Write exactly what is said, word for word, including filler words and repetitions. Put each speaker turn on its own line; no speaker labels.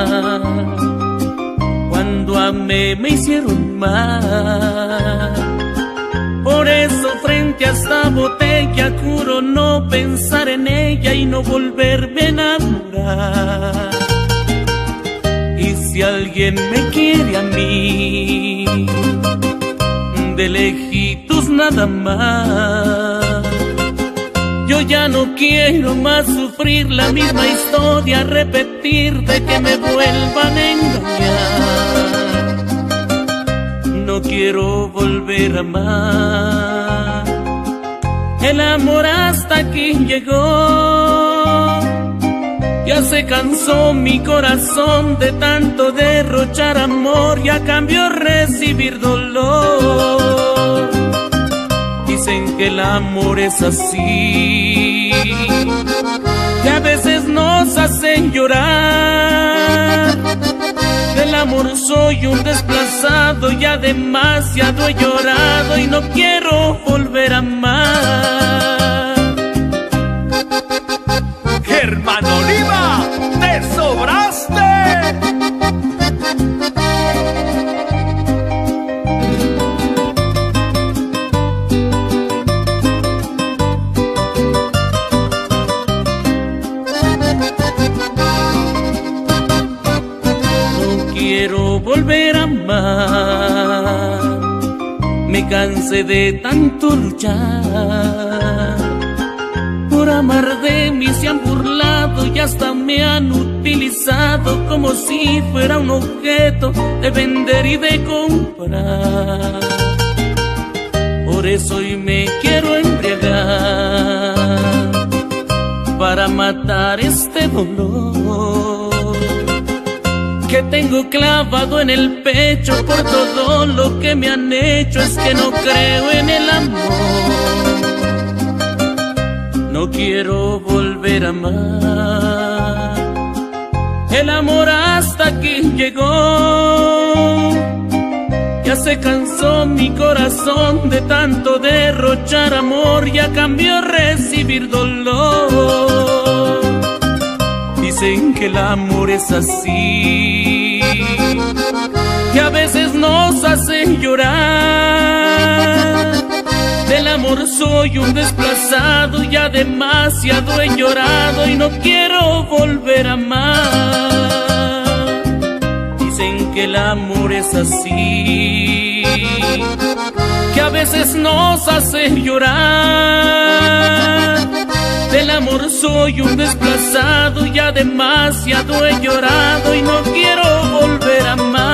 Cuando amé me hicieron mal. Por eso frente a esta botella juro no pensar en ella y no volverme a enamorar. Y si alguien me quiere a mí, de lejitos nada más, yo ya no quiero más sufrir la misma historia, repetir de que me vuelvan a engañar. No quiero volver a amar. El amor hasta aquí llegó. Ya se cansó mi corazón de tanto derrochar amor y a cambio recibir dolor. Dicen que el amor es así, que a veces nos hacen llorar. Del amor soy un desplazado, ya demasiado he llorado y no quiero volver a amar.
Germán Oliva, te sobraste.
Quiero volver a amar, me cansé de tanto luchar. Por amar de mí se han burlado y hasta me han utilizado como si fuera un objeto de vender y de comprar. Por eso hoy me quiero embriagar para matar este dolor que tengo clavado en el pecho por todo lo que me han hecho. Es que no creo en el amor. No quiero volver a amar. El amor hasta aquí llegó. Ya se cansó mi corazón de tanto derrochar amor y a cambio recibir dolor. Dicen que el amor es así, que a veces nos hace llorar. Del amor soy un desplazado, ya demasiado he llorado y no quiero volver a amar. Dicen que el amor es así, que a veces nos hace llorar. Del amor soy un desplazado, ya demasiado he llorado y no quiero volver a amar.